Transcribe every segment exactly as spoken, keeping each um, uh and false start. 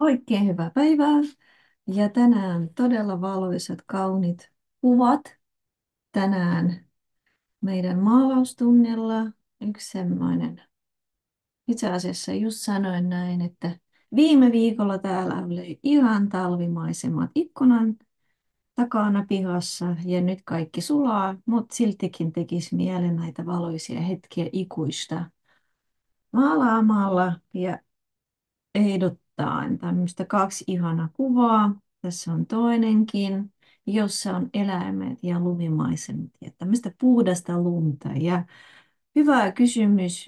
Oikein hyvää päivää. Ja tänään todella valoisat, kaunit kuvat. Tänään meidän maalaustunnilla yksi semmoinen. Itse asiassa just sanoin näin, että viime viikolla täällä oli ihan talvimaisemat ikkunan takana pihassa ja nyt kaikki sulaa, mutta siltikin tekisi mieli näitä valoisia hetkiä ikuista maalaamalla ja ehdottaan tämmöistä kaksi ihanaa kuvaa. Tässä on toinenkin, jossa on eläimet ja lumimaisemat ja tämmöistä puhdasta lunta. Ja hyvä kysymys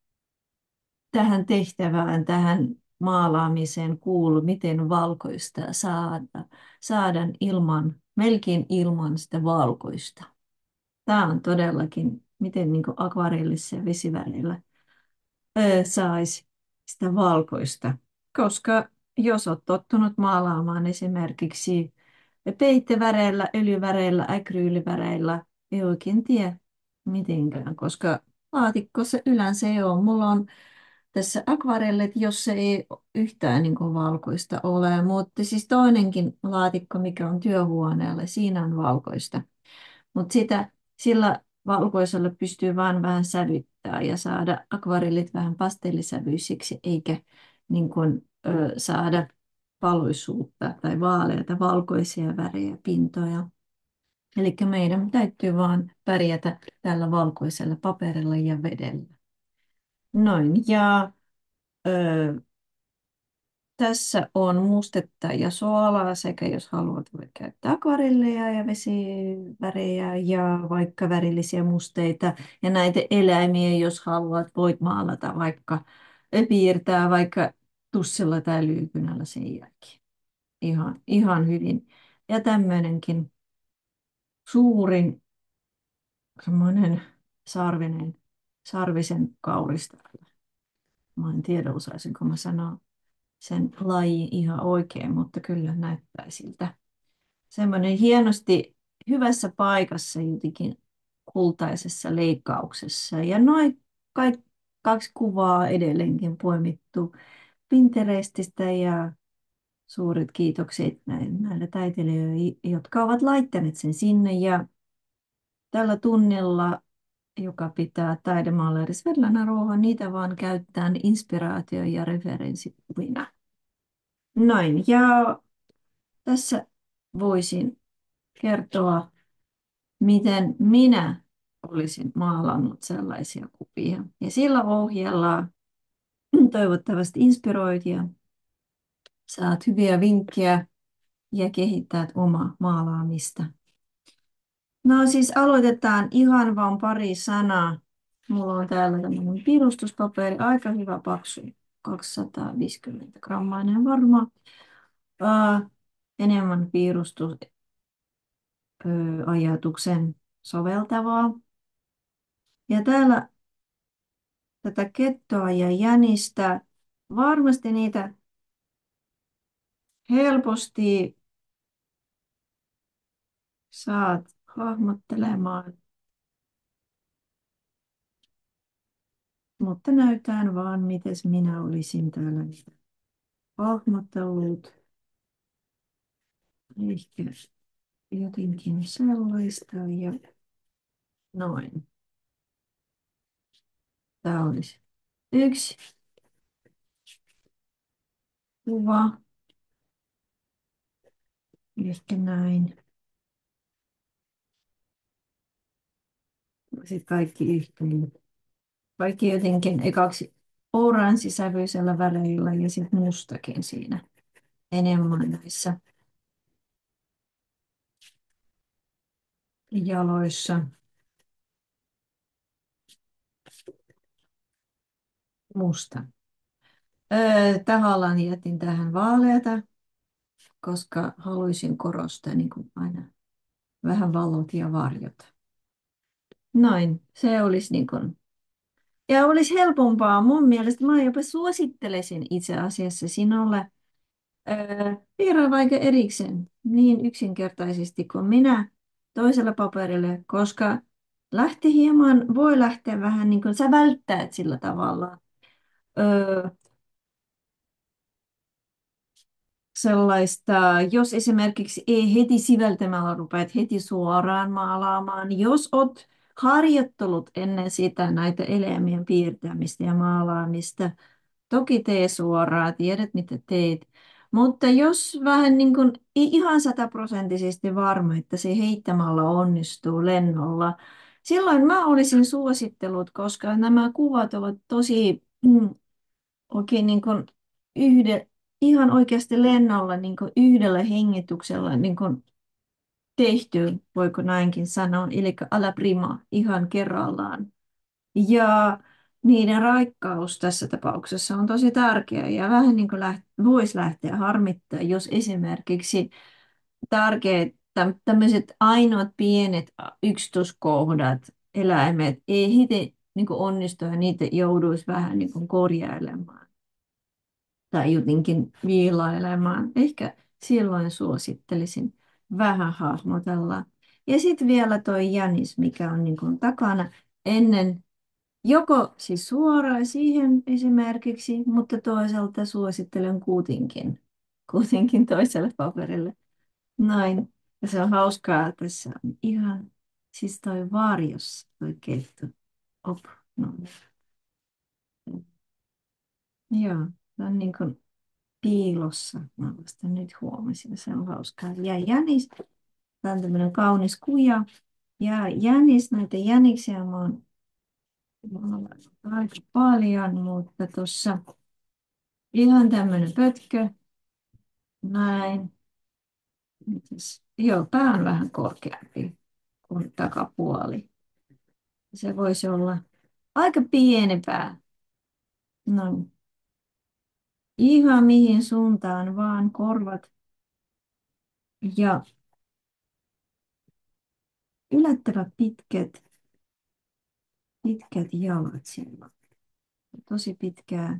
tähän tehtävään, tähän maalaamiseen kuuluu, miten valkoista saada, saadaan ilman, melkein ilman sitä valkoista. Tämä on todellakin, miten niin akvarellissa ja vesiväreillä saisi sitä valkoista. Koska jos olet tottunut maalaamaan esimerkiksi peitteväreillä, öljyväreillä, akryyliväreillä, ei oikein tiedä mitenkään, koska laatikkossa yleensä ei ole. Mulla on tässä akvarellit, jossa ei yhtään niin kuin valkoista ole, mutta siis toinenkin laatikko, mikä on työhuoneella, siinä on valkoista. Mutta sitä sillä valkoisella pystyy vain vähän sävyttää ja saada akvarellit vähän pastellisävyisiksi, eikä niin kuin, ö, saada valoisuutta tai vaaleita valkoisia värejä, pintoja. Eli meidän täytyy vaan pärjätä tällä valkoisella paperilla ja vedellä. Noin, ja ö, tässä on mustetta ja suolaa sekä jos haluat voi käyttää akvarelleja ja vesivärejä ja vaikka värillisiä musteita. Ja näitä eläimiä, jos haluat, voit maalata vaikka piirtää vaikka tussilla tai lyykynällä sen jälkeen. Ihan, ihan hyvin. Ja tämmöinenkin suurin semmoinen sarvinen, sarvisen kaurista. Mä en tiedä, osaisinko mä sanoa sen lajin ihan oikein, mutta kyllä näyttää siltä. Semmoinen hienosti hyvässä paikassa jotenkin kultaisessa leikkauksessa. Ja noin kaikki kaksi kuvaa edelleenkin poimittu Pinterestistä ja suuret kiitokset näille, näille taiteilijoille, jotka ovat laittaneet sen sinne. Ja tällä tunnilla, joka pitää taidemaalaari Svetlana Ruoho, niitä vaan käytetään inspiraatio- ja referenssikuvina. Noin, ja tässä voisin kertoa, miten minä olisin maalannut sellaisia kuvia. Ja sillä ohjeella toivottavasti inspiroit ja saat hyviä vinkkejä ja kehittää omaa maalaamista. No siis aloitetaan ihan vain pari sanaa. Mulla on täällä tämmöinen piirustuspaperi, aika hyvä paksu, kaksisataaviisikymmentä grammainen varmaan. Ää, enemmän piirustusajatuksen soveltavaa. Ja täällä tätä kettoa ja jänistä, varmasti niitä helposti saat hahmottelemaan, mutta näytän vaan, miten minä olisin täällä niitä hahmottellut. Ehkä jotenkin sellaista ja noin. Tämä olisi yksi kuva. Ehkä näin. Sitten kaikki yhteen. Kaikki jotenkin ekaksi oranssisävyisellä väreillä ja sitten mustakin siinä enemmän näissä jaloissa. Musta. Öö, tahallaan jätin tähän vaaleata, koska haluaisin korostaa niin kuin aina vähän valot ja varjot. Noin, se olisi niin kuin, ja olisi helpompaa mun mielestä. Mä jopa suosittelisin itse asiassa sinulle öö, piirrä vaikka erikseen niin yksinkertaisesti kuin minä toisella paperille, koska lähti hieman, voi lähteä vähän niin kuin sä välttäät sillä tavalla. Öö, sellaista, jos esimerkiksi ei heti siveltämällä rupeat heti suoraan maalaamaan, jos olet harjoittelut ennen sitä näitä eläimien piirtämistä ja maalaamista, toki tee suoraan, tiedät mitä teet. Mutta jos vähän niin kuin ei ihan sataprosenttisesti varma, että se heittämällä onnistuu lennolla, silloin mä olisin suosittelut, koska nämä kuvat ovat tosi mm, oikein niin kuin yhde, ihan oikeasti lennolla niin kuin yhdellä hengityksellä niin kuin tehty, voiko näinkin sanoa, eli alla prima, ihan kerrallaan. Ja niiden raikkaus tässä tapauksessa on tosi tärkeä ja vähän niin kuin läht, voisi lähteä harmittaa, jos esimerkiksi tärkeät tämmöiset ainoat pienet yksityiskohdat, eläimet ei heti niin kuin onnistu ja niitä jouduisi vähän niin kuin korjailemaan tai jotenkin viilailemaan. Ehkä silloin suosittelisin vähän hahmotella. Ja sitten vielä toi jänis, mikä on niin kuin takana ennen joko siis suoraan siihen esimerkiksi, mutta toisaalta suosittelen kuitenkin, kuitenkin toiselle paperille. Näin. Ja se on hauskaa, tässä on ihan, siis toi varjossa, toi kettu. Op, no. Joo, se on niin kuin piilossa. Mä vasta nyt huomasin, se on hauskaa. Ja jänis, tämä on tämmöinen kaunis kuja. Ja jänis, näitä jäniksiä mä oon maalannut aika paljon, mutta tuossa ihan tämmöinen pötkö, näin. Mites? Joo, pää on vähän korkeampi kuin takapuoli. Se voisi olla aika pieni pää. No, ihan mihin suuntaan vaan korvat ja yllättävän pitkät, pitkät jalat siellä. Tosi pitkää.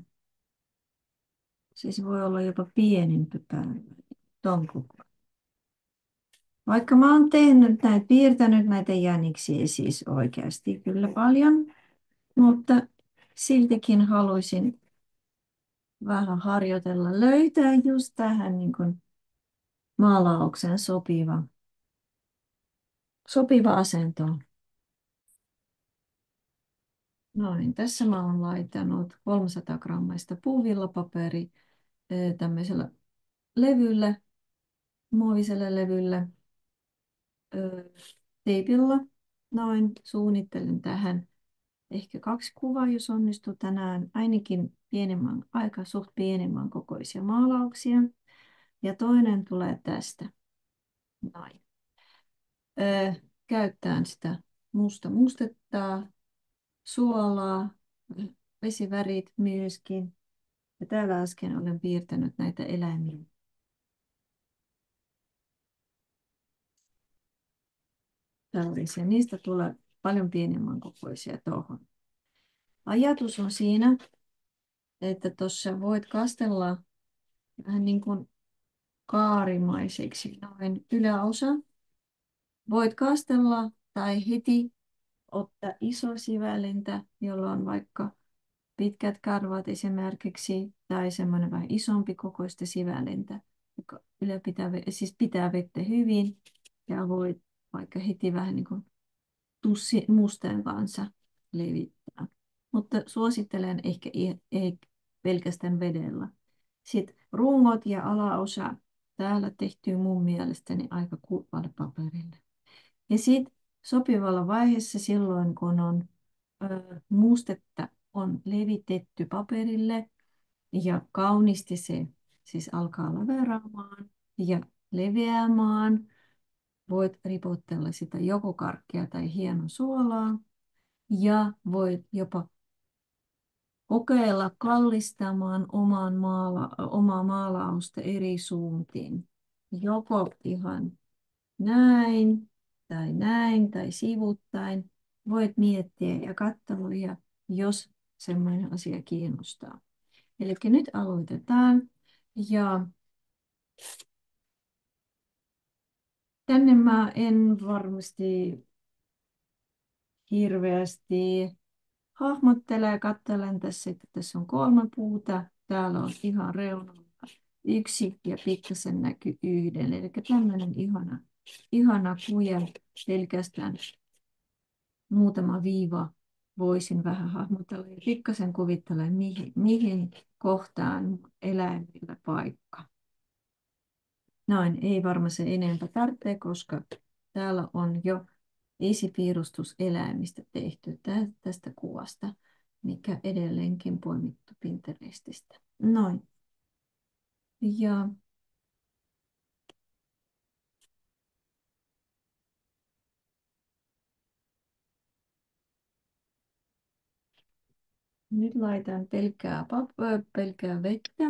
Siis voi olla jopa pienempi pää. Ton koko. Vaikka mä oon tehnyt näitä, piirtänyt näitä jäniksiä siis oikeasti kyllä paljon, mutta siltikin haluaisin vähän harjoitella, löytää just tähän niin kuin maalauksen sopiva, sopiva asento. Noin, tässä mä oon laittanut kolmesataa grammaista puuvillapaperi eh, tämmöisellä levyllä, muovisella levyllä, eh, teipillä. Noin, suunnittelen tähän ehkä kaksi kuvaa, jos onnistuu tänään, ainakin pienemmän, aika suht pienemmän kokoisia maalauksia. Ja toinen tulee tästä. Noin. Ö, käyttäen sitä musta mustetta, suolaa, vesivärit myöskin. Ja täällä äsken olen piirtänyt näitä eläimiä. Tällaisia. Niistä tulee paljon pienemmän kokoisia tuohon. Ajatus on siinä, että tuossa voit kastella vähän niin kuin kaarimaiseksi noin yläosa. Voit kastella tai heti ottaa iso sivälintä, jolla on vaikka pitkät karvat esimerkiksi, tai semmoinen vähän isompi kokoista sivälintä, joka ylläpitää, ve- siis pitää vettä hyvin, ja voit vaikka heti vähän niin kuin tussi musteen kanssa levittää. Mutta suosittelen ehkä ei, ei pelkästään vedellä. Sitten rungot ja alaosa täällä tehtyy mun mielestäni aika kuivalle paperille. Ja sitten sopivalla vaiheessa silloin, kun on ö, mustetta on levitetty paperille ja kauniisti se siis alkaa laveraamaan ja leveämään, voit ripotella sitä joko karkkia tai hienon suolaa ja voit jopa kokeilla kallistamaan oman maala, omaa maalausta eri suuntiin. Joko ihan näin tai näin tai sivuttain. Voit miettiä ja katsella, ja jos semmoinen asia kiinnostaa. Eli nyt aloitetaan. Ja tänne mä en varmasti hirveästi hahmottele ja katselen tässä, että tässä on kolme puuta. Täällä on ihan reunalla yksi ja pikkasen näkyy yhden. Eli tämmöinen ihana, ihana kuja, pelkästään muutama viiva voisin vähän hahmotella ja pikkasen kuvittella, mihin, mihin kohtaan eläimillä paikka. Noin, ei varmaan se enempää tarvitse, koska täällä on jo esipiirustus eläimistä tehty tä- tästä kuvasta, mikä edelleenkin poimittu Pinterestistä. Noin. Ja nyt laitan pelkkää, pap- ö, pelkkää vettä.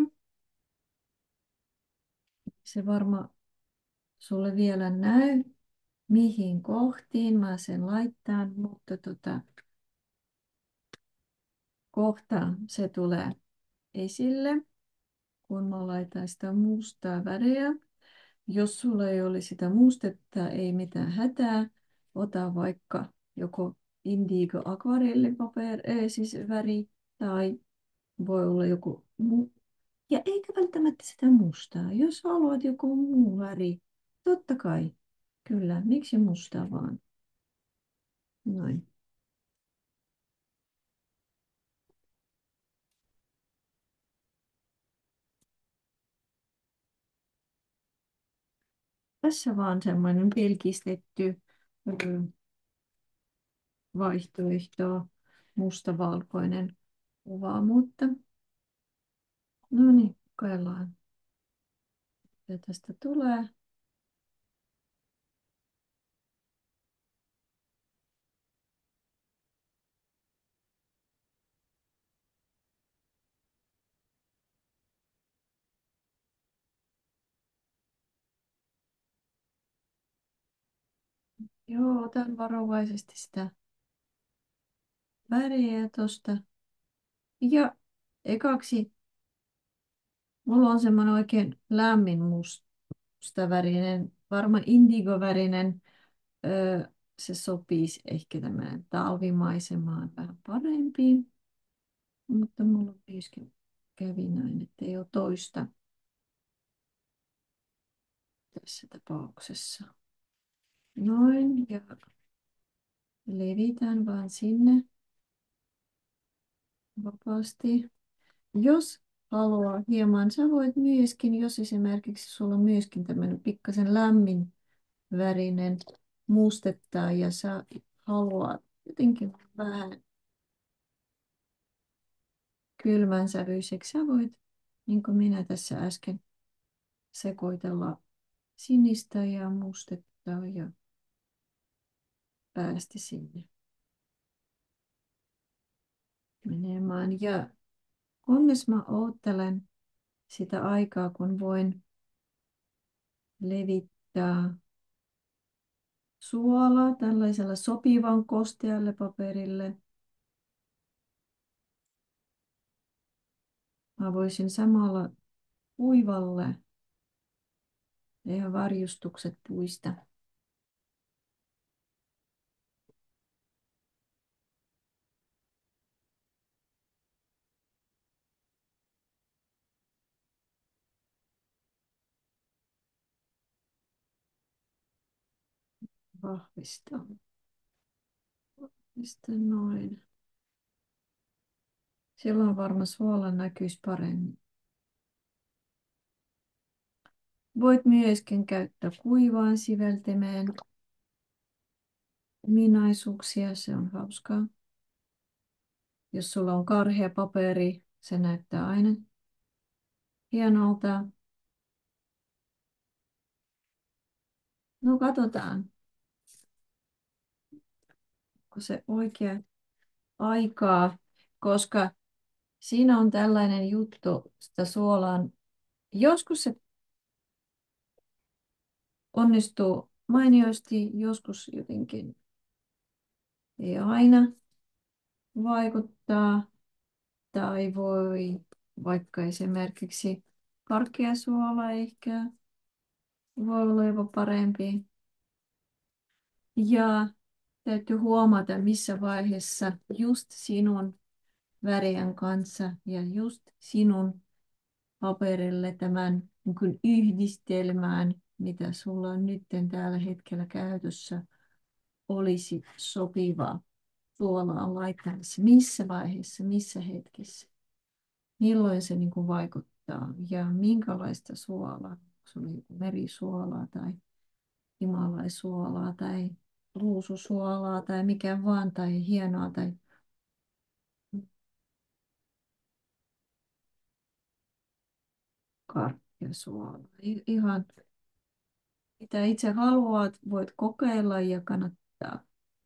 Se varmaan sulle vielä näy, mihin kohtiin mä sen laitan, mutta tota, kohta se tulee esille, kun mä laitan sitä mustaa väriä. Jos sulla ei ole sitä mustetta, ei mitään hätää. Ota vaikka joko indigo akvarellipaperi, eh, siis väri, tai voi olla joku muu. Ja eikä välttämättä sitä mustaa. Jos haluat joku muu väri, totta kai. Kyllä, miksi mustaa vaan? Noin. Tässä vaan semmoinen pilkistetty ö, vaihtoehto, mustavalkoinen kuva, mutta no niin, kokeillaan, mitä tästä tulee. Joo, otan varovaisesti sitä väriä tuosta. Ja ekaksi mulla on semmoinen oikein lämmin mustavärinen, varmaan indigovärinen. Öö, se sopisi ehkä tämmöinen talvimaisemaan vähän parempi. Mutta mulla myöskin kävi näin, että ei ole toista tässä tapauksessa. Noin, ja levitään vaan sinne vapaasti. Jos haluaa hieman, sä voit myöskin, jos esimerkiksi sulla on myöskin tämmöinen pikkasen lämmin värinen mustettaa ja sä haluat jotenkin vähän kylmän sävyiseksi, sä voit, niin kuin minä tässä äsken, sekoitella sinistä ja mustetta ja päästä sinne menemään. Ja kunnes mä oottelen sitä aikaa, kun voin levittää suolaa tällaisella sopivan kostealle paperille. Mä voisin samalla kuivalle tehdä varjustukset puista. Vahvistaa. Vahvistaa noin. Silloin varmaan suola näkyisi paremmin. Voit myöskin käyttää kuivaan siveltimeen ominaisuuksia, se on hauskaa. Jos sulla on karhea paperi, se näyttää aina hienolta. No katsotaan, kun se oikea aikaa, koska siinä on tällainen juttu sitä suolaan. Joskus se onnistuu mainiosti, joskus jotenkin ei aina vaikuttaa. Tai voi vaikka esimerkiksi karkea suola ehkä voi olla jopa parempi. Ja täytyy huomata, missä vaiheessa just sinun värien kanssa ja just sinun paperille tämän niin kuin yhdistelmään, mitä sulla on nyt tällä hetkellä käytössä, olisi sopiva suolaan laittamassa, missä vaiheessa, missä hetkessä, milloin se niin kuin vaikuttaa ja minkälaista suolaa, onko se niin kuin merisuolaa tai himalaisuolaa tai ruususuolaa tai mikä vaan tai hienoa tai karkkeasuolaa. I- Ihan mitä itse haluat, voit kokeilla ja kannattaa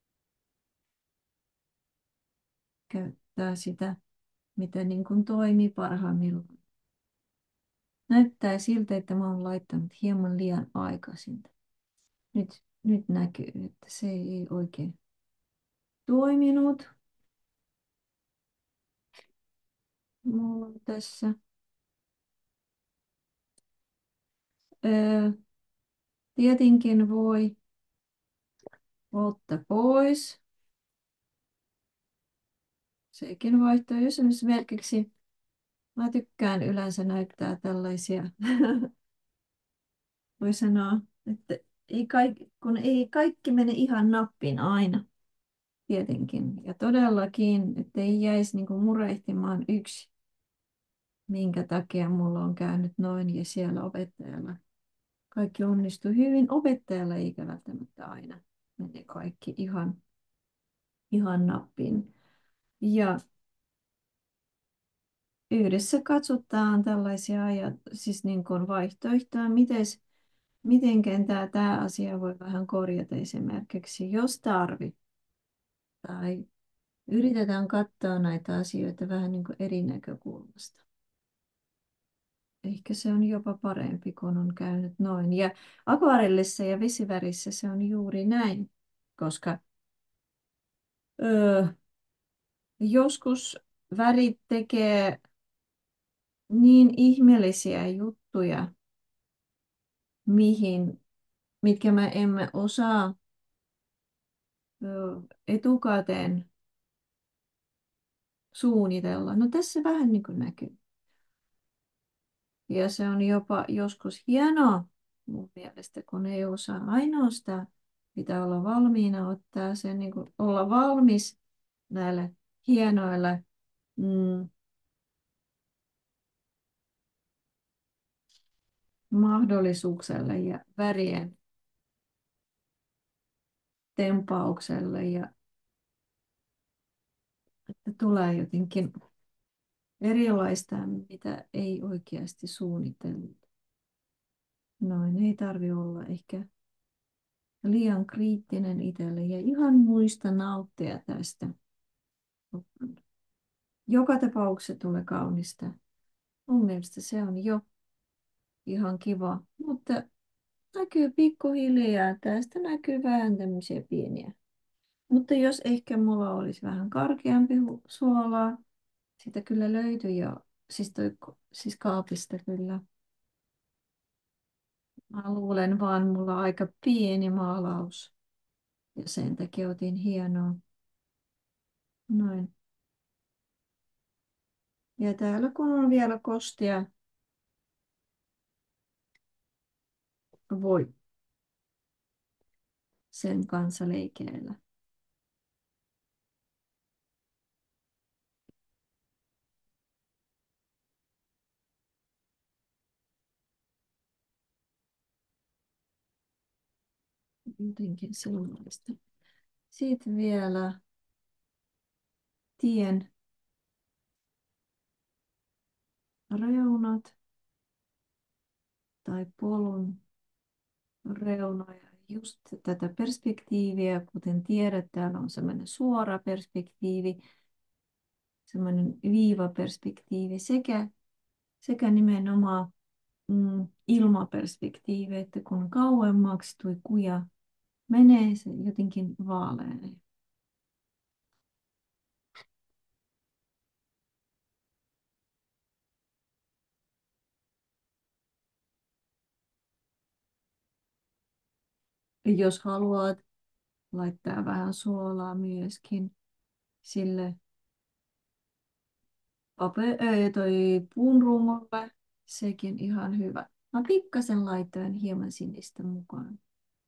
käyttää sitä, mitä niin kuin toimii parhaimmillaan. Näyttää siltä, että mä oon laittanut hieman liian aikaisin. Nyt, nyt näkyy, että se ei oikein toiminut. Mulla on tässä öö, tietenkin voi ottaa pois. Sekin vaihtoehto, jos esimerkiksi mä tykkään yleensä näyttää tällaisia, voi sanoa, että ei kaikki, kun ei kaikki mene ihan nappiin aina, tietenkin. Ja todellakin, että ei jäisi niinku murehtimaan yksi, minkä takia mulla on käynyt noin ja siellä opettajalla. Kaikki onnistuu hyvin, opettajalla eikä välttämättä aina mene kaikki ihan, ihan nappiin. Ja yhdessä katsotaan tällaisia ajat, siis niin kuin vaihtoehtoja, miten miten tämä, tämä asia voi vähän korjata esimerkiksi, jos tarvitsee. Tai yritetään katsoa näitä asioita vähän niin kuin eri näkökulmasta. Ehkä se on jopa parempi, kun on käynyt noin. Ja akvarellissa ja vesivärissä se on juuri näin, koska öö, joskus värit tekee niin ihmeellisiä juttuja, mihin, mitkä me emme osaa öö, etukäteen suunnitella. No tässä vähän niin kuin näkyy. Ja se on jopa joskus hienoa mun mielestä, kun ei osaa ainoastaan, pitää olla valmiina ottaa sen, niin kuin olla valmis näille hienoille mm, mahdollisuukselle ja värien tempaukselle ja että tulee jotenkin erilaista, mitä ei oikeasti suunnitellut. Noin ei tarvi olla ehkä liian kriittinen itselle ja ihan muista nauttia tästä. Joka tapauksessa tulee kaunista. Mun mielestä se on jo ihan kiva, mutta näkyy pikkuhiljaa. Tästä näkyy vähän tämmöisiä pieniä. Mutta jos ehkä mulla olisi vähän karkeampi hu- suolaa, sitä kyllä löytyy jo, siis, toi, siis kaapista kyllä. Mä luulen vaan, mulla on aika pieni maalaus ja sen takia otin hienoa. Noin. Ja täällä kun on vielä kostia, voi sen kanssa leikeillä. Jotenkin sellaista. Sitten vielä tien reunat tai polun reunoja. Just tätä perspektiiviä, kuten tiedät, täällä on semmoinen suora perspektiivi, semmoinen viivaperspektiivi sekä, sekä nimenomaan mm, ilmaperspektiivi, että kun kauemmaksi tuo kuja menee, se jotenkin vaaleenee. Ja jos haluat laittaa vähän suolaa myöskin sille pape- ei, toi puun rungolle, Sekin ihan hyvä. Mä pikkasen laitoin hieman sinistä mukaan.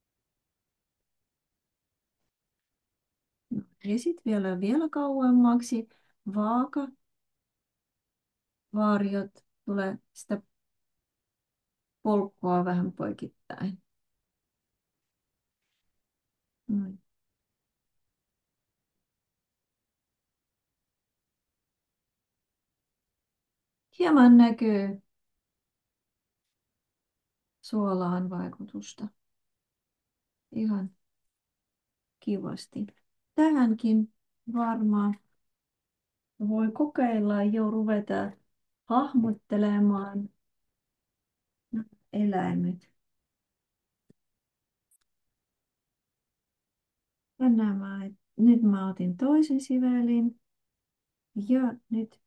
No, ja sitten vielä, vielä kauemmaksi vaaka, vaariot, tulee sitä polkkoa vähän poikittain. Noin. Hieman näkyy suolaan vaikutusta. Ihan kivasti. Tähänkin varmaan voi kokeilla jo ruveta hahmottelemaan eläimet. Ja nämä, nyt mä otin toisen sivelin ja nyt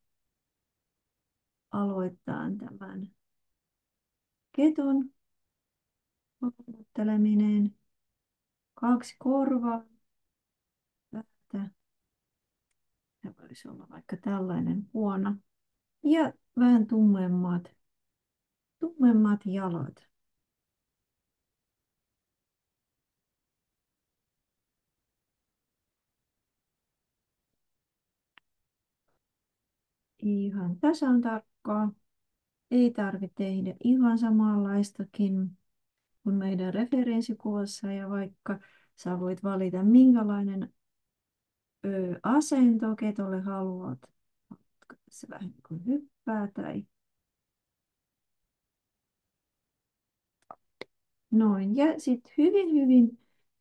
aloitetaan tämän ketun hahmotteleminen. Kaksi korvaa. Tätä. Tämä voisi olla vaikka tällainen huono. Ja vähän tummemmat, tummemmat jalat. Ihan tasan tarkkaa. Ei tarvitse tehdä ihan samanlaistakin kuin meidän referenssikuvassa. Ja vaikka sä voit valita minkälainen ö, asento ketolle haluat. Se vähän niin kuin hyppää tai noin. Ja sitten hyvin, hyvin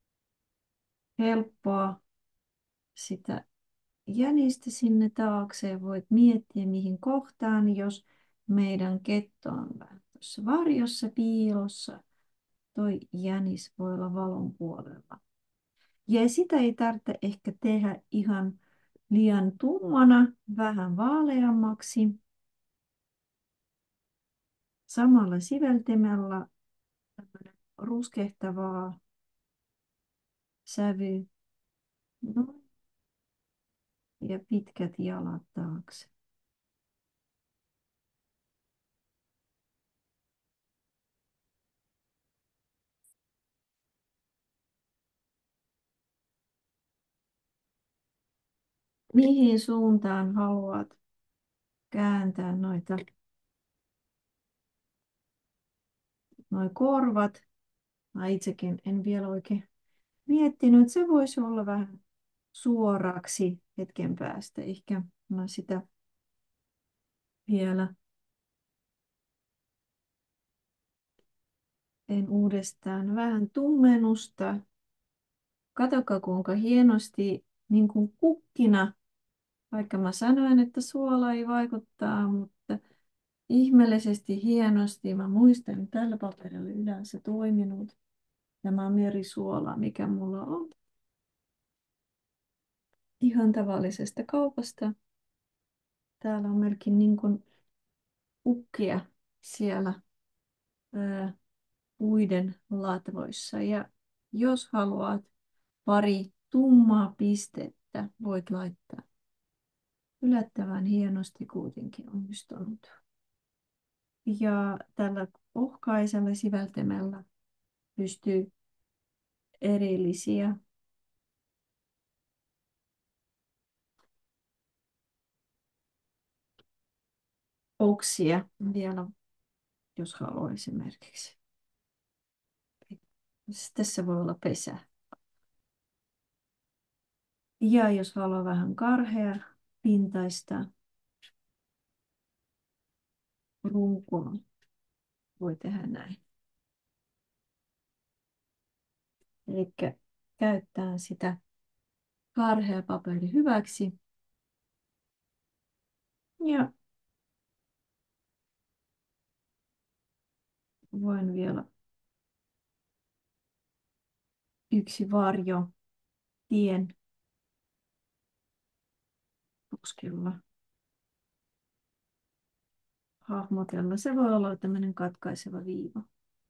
helppoa sitä jänistä sinne taakse. Voit miettiä mihin kohtaan, jos meidän ketto on vähän tuossa varjossa piilossa. Toi jänis voi olla valon puolella. Ja sitä ei tarvitse ehkä tehdä ihan liian tummana, vähän vaaleammaksi. Samalla siveltimellä tämmönen ruskehtavaa sävy. No, ja pitkät jalat taakse. Mihin suuntaan haluat kääntää noita noi korvat? Mä itsekin en vielä oikein miettinyt. Se voisi olla vähän suoraksi hetken päästä. Ehkä mä sitä vielä teen uudestaan. Vähän tummennusta. Katsokaa kuinka hienosti niin kuin kukkina, vaikka mä sanoin, että suola ei vaikuttaa, mutta ihmeellisesti hienosti. Mä muistan tällä paperilla yleensä toiminut. Tämä on merisuola, mikä mulla on ihan tavallisesta kaupasta. Täällä on melkein niin kuin kukkia siellä ää, puiden latvoissa. Ja jos haluat pari tummaa pistettä, voit laittaa. Yllättävän hienosti kuitenkin onnistunut. Ja tällä ohkaisella siveltimellä pystyy erillisiä oksia vielä, jos haluaa esimerkiksi. Tässä voi olla pesä. Ja jos haluaa vähän karhea pintaista runkoa, voi tehdä näin. Eli käyttää sitä karhea paperi hyväksi. Ja voin vielä yksi varjo tien poskella hahmotella. Se voi olla tämmöinen katkaiseva viiva.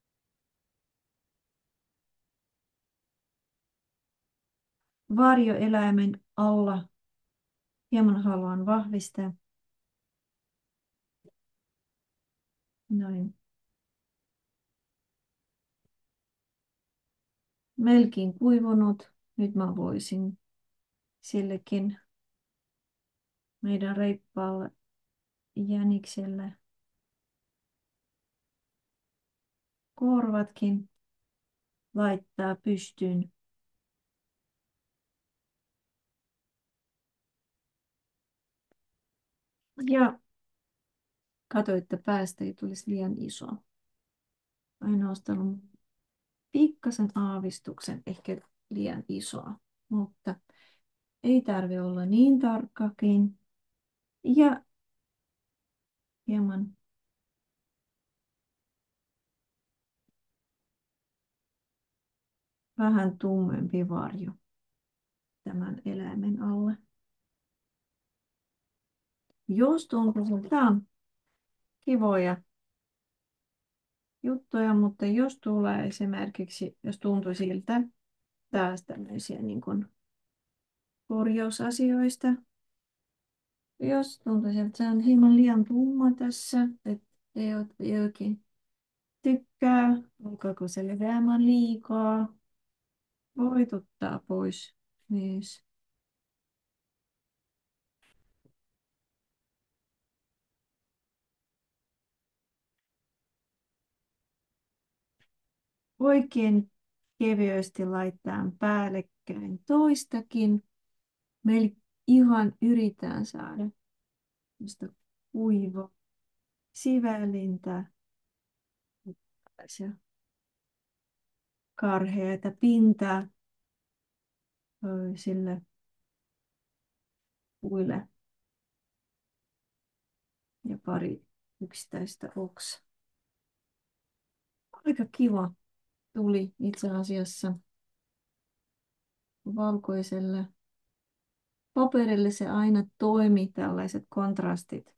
Varjoeläimen alla hieman haluan vahvistaa Noin. Melkein kuivunut. Nyt mä voisin sillekin meidän reippaalle jänikselle korvatkin laittaa pystyyn. Ja katso, että päästä ei tulisi liian iso. Ainoastaan pikkasen aavistuksen ehkä liian isoa, mutta ei tarvi olla niin tarkkakin. Ja hieman vähän tummempi varjo tämän eläimen alle. Jos tuntuu, että tämä on kivoja juttuja, mutta jos tulee esimerkiksi, jos tuntuu siltä taas tämmöisiä niin kuin korjausasioista, jos tuntuu siltä, että se on hieman liian tumma tässä, että ei, ole- ei oikein tykkää, alkaako se leveämään liikaa, voit ottaa pois myös. Oikein kevyesti laittaa päällekkäin toistakin. Meillä ihan yritetään saada mistä kuiva sivälintä, tällaisia karheita pintaa ö, sille puille ja pari yksittäistä oksaa. Aika kiva tuli itse asiassa valkoiselle paperille. Se aina toimi tällaiset kontrastit.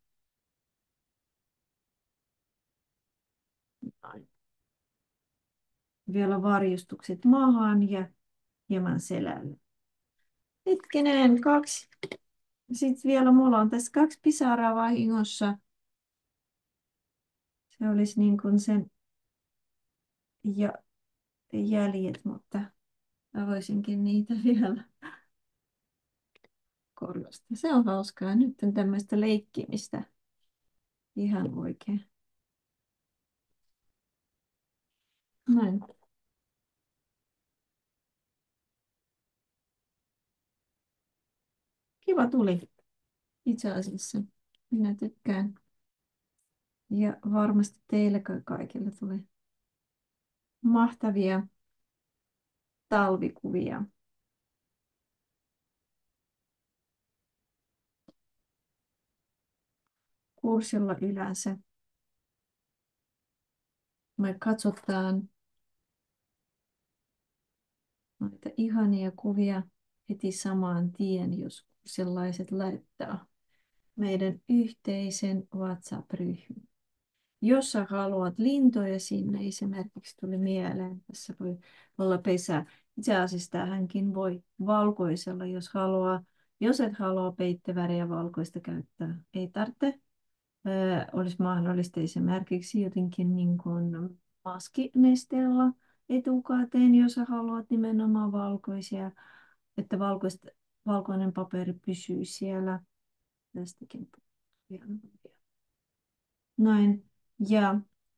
Vielä varjostukset maahan ja hieman selälle. Hetkinen, kaksi. Sitten vielä mulla on tässä kaksi pisaraa vahingossa. Se olisi niin kuin sen ja jäljet, mutta mä voisinkin niitä vielä korjata. Se on hauskaa. Nyt on tämmöistä leikkimistä ihan oikein. Näin. Kiva tuli itse asiassa. Minä tykkään. Ja varmasti teille ka- kaikille tuli mahtavia talvikuvia. Kurssilla yleensä me katsotaan noita ihania kuvia heti saman tien, jos sellaiset laittaa meidän yhteisen WhatsApp-ryhmän. Jos sä haluat lintoja sinne, esimerkiksi tuli mieleen, tässä voi olla pesä. Itse asiassa tähänkin voi valkoisella, jos haluaa. Jos et halua peitteväriä valkoista käyttää, ei tarvitse. Ö, olisi mahdollista esimerkiksi jotenkin niin kuin maskinesteellä etukäteen, jos sä haluat nimenomaan valkoisia, että valkoista, valkoinen paperi pysyy siellä. Tästäkin vielä. Näin. Ja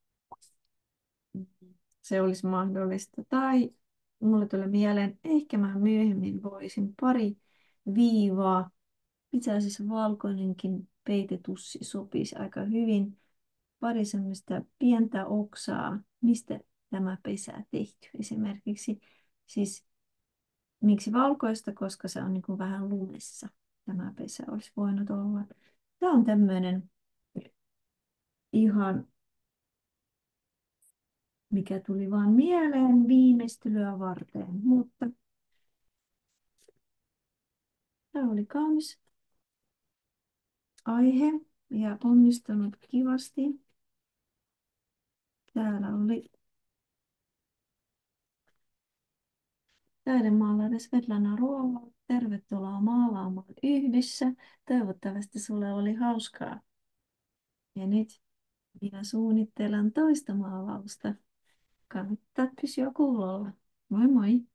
se olisi mahdollista. Tai mulle tuli mieleen, ehkä mä myöhemmin voisin pari viivaa. Itse asiassa valkoinenkin peitetussi sopisi aika hyvin. Pari semmoista pientä oksaa, mistä tämä pesä tehty. Esimerkiksi siis miksi valkoista, koska se on niin kuin vähän lumessa. Tämä pesä olisi voinut olla. Tämä on tämmöinen ihan, mikä tuli vaan mieleen viimeistelyä varten, mutta tämä oli kaunis aihe ja onnistunut kivasti. Täällä oli taidemaalari Svetlana Ruoho. Tervetuloa maalaamaan yhdessä. Toivottavasti sulle oli hauskaa. Ja nyt Minä suunnittelen toista maalausta. Kannattaa pysyä kuulolla. Moi moi!